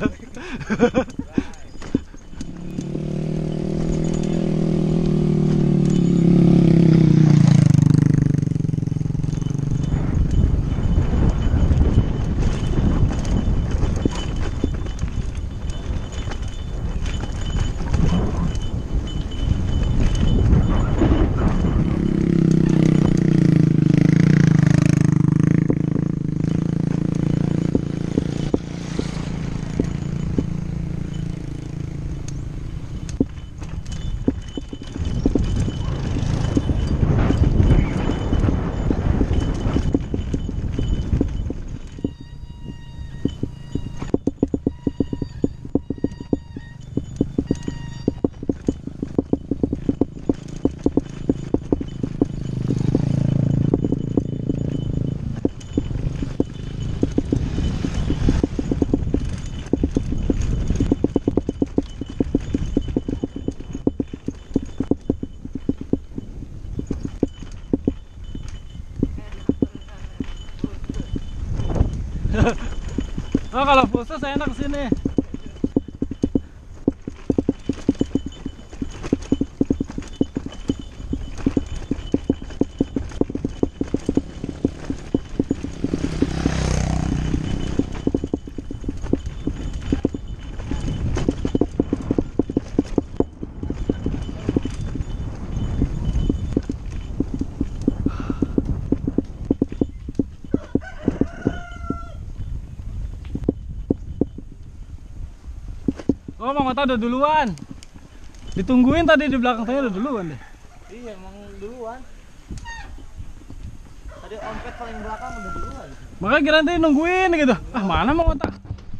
Oh, kalau khusus enak sini. Oh, Mang Ota udah duluan. Ditungguin tadi di belakang saya udah duluan deh. Iya, emang duluan. Tadi ompet paling belakang udah duluan. Makanya kira tadi nungguin gitu. Ah, mana Mang Ota?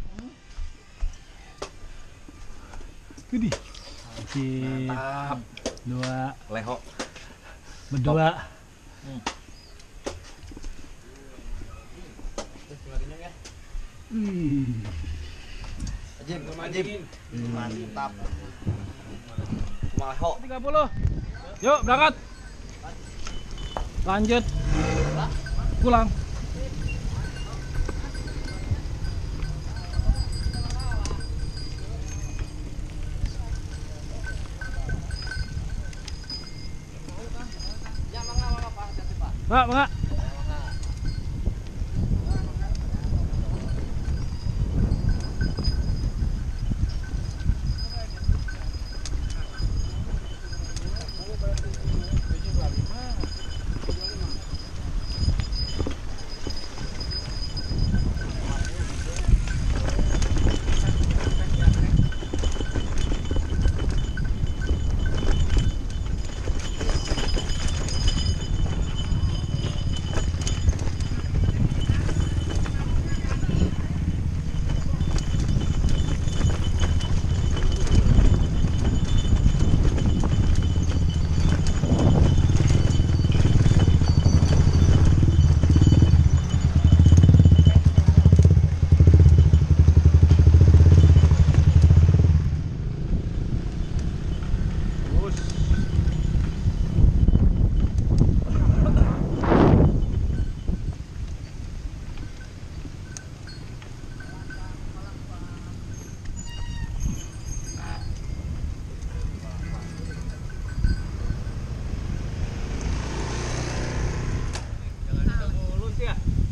Widih. Mantap. Dua. Leho. Berdua. Hmm. Wih. Ajib, ajib. Mantap. Leho. tiga puluh. Yuk, berangkat. Lanjut. Pulang. Pak, Pak.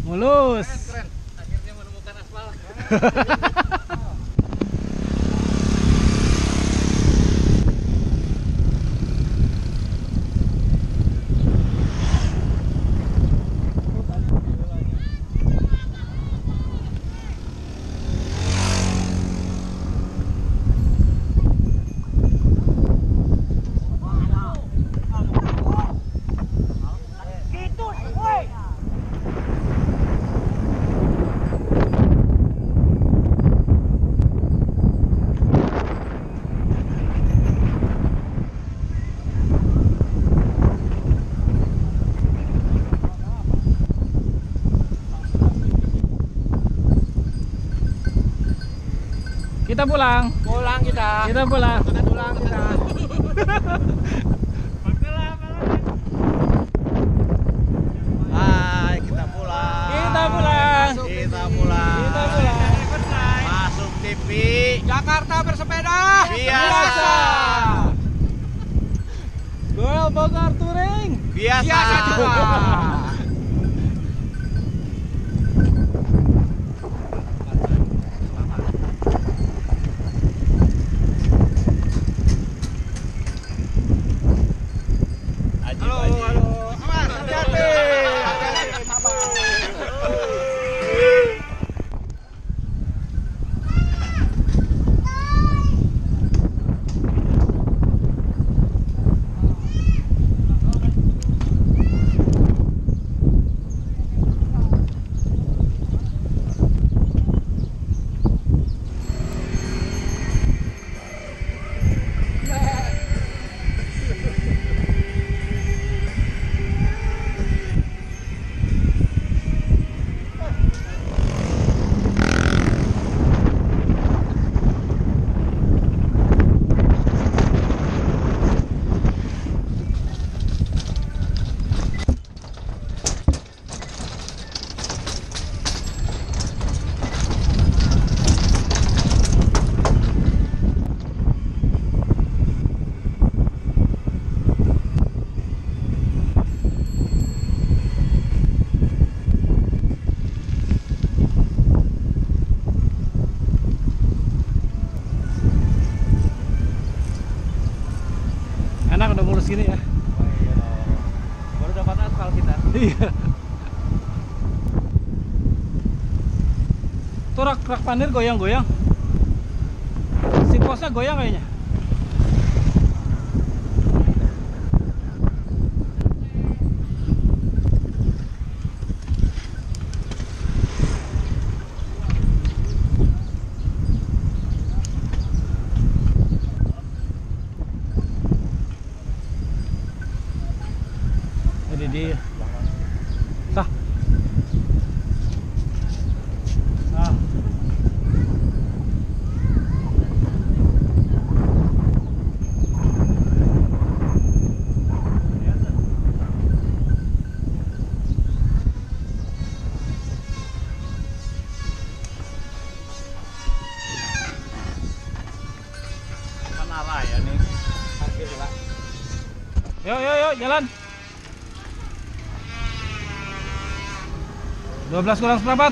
Mulus. Keren, akhirnya menemukan aspal. Kita pulang. Pulang kita. Kita pulang. Kita pulang kita. Hai, kita pulang. Kita pulang. Kita pulang. Kita pulang. Masuk T V. Jakarta bersepeda. Biasa. Goel Bogor Touring. Biasa. Biasa juga. Halo, halo. Awas, hati-hati. Enak udah mulus gini ya. Baru dapat aspal kita. Iya. Tuh rak, rak panir goyang-goyang. Si posnya goyang kayaknya. Jadi dia. Sah. Sah. Mana raya nih? Parkir lah. Yuk, yuk, yuk, jalan. dua belas kurang seperempat.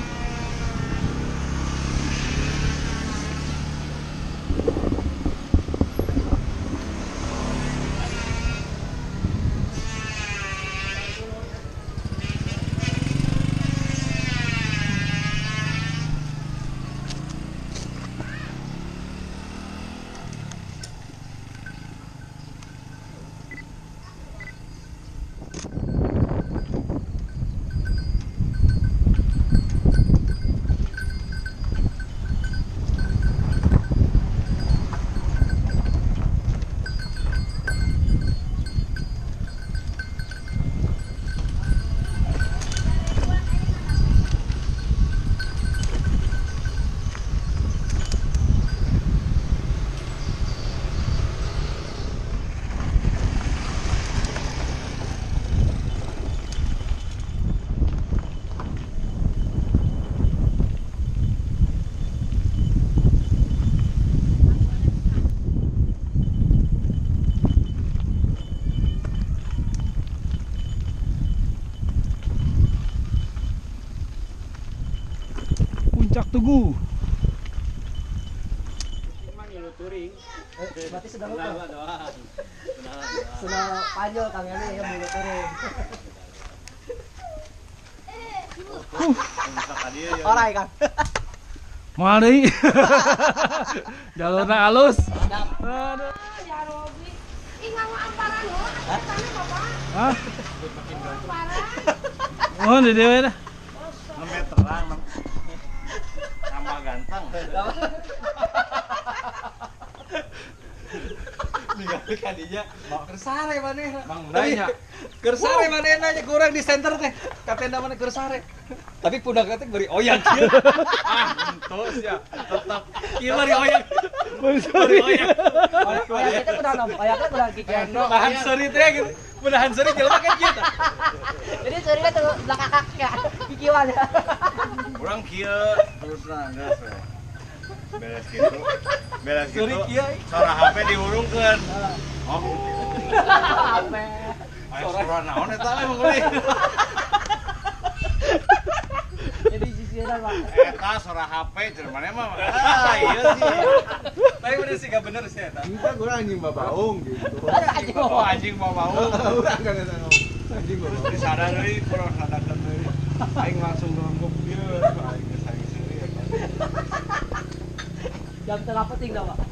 Tugu. Eh, berarti sudah lupa. Sudah panjang Kang ini ya mulut turun. Alright Kang. Mari. Jalurnya halus. Aduh. Ya Robi. Ih ngawa amparan lo. Tanya Bapak. Hah? Amparan. Oh, di dewe dah. Meteran. Sama ganteng. Ningali kadinya mau kersare maneh. Mang nanya. Kersare maneh nanya kurang di center teh. Katenda maneh kersare. Tapi pundak teh beri oyang kieu. Ah, entos ya. Tetap kieu beri oyang. Beri oyang. Oyang kita kuda nom, oyangnya kuda kikian. Bahan seuri teh gitu. Mudahan seuri jelema kan kieu tah. Jadi seurinya tuh belakang kakak kikiwan. Urang kieu terusna geus we. Beres gitu. Beres gitu. Suara H P diurungkeun. Oh. H P. Aya suara naon eta we mengeuling. Jadi sisiran Pak. Eta suara H P jeung mana mah. Ah, iya sih. Tapi bener sih gak bener sih eta. Kita kurang anjing babaung gitu. Anjing Oh, anjing mau mau. Urang kan eta anjing babaung. Disadar deui, kurang sadakeun deui. Aing langsung ngelengkup ieu, aing geus aing seuri eta. Jam tengah penting dah Pak.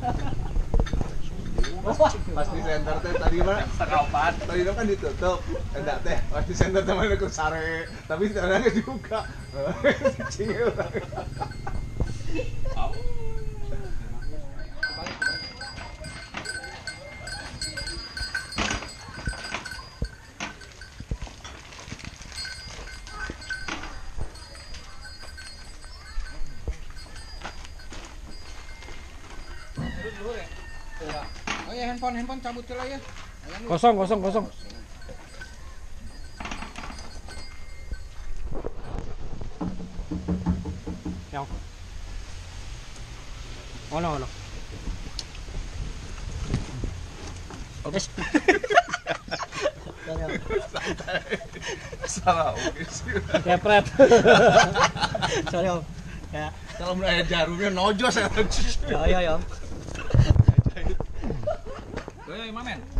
Pas di center teh tadi mah Sekapan. tadi kan ditutup. Enggak teh, pas di center teh mana kersare. Tapi sekarang dibuka. Cingil. Oh ya handphone handphone cabut lah ya. Kosong, kosong, kosong. Yang. Oh no, no. Yes. Salah oke sih. Kepret. Sorry Om. Ya. Kalau ada jarumnya nojos ya. Ya ya ya. Goyo imamen.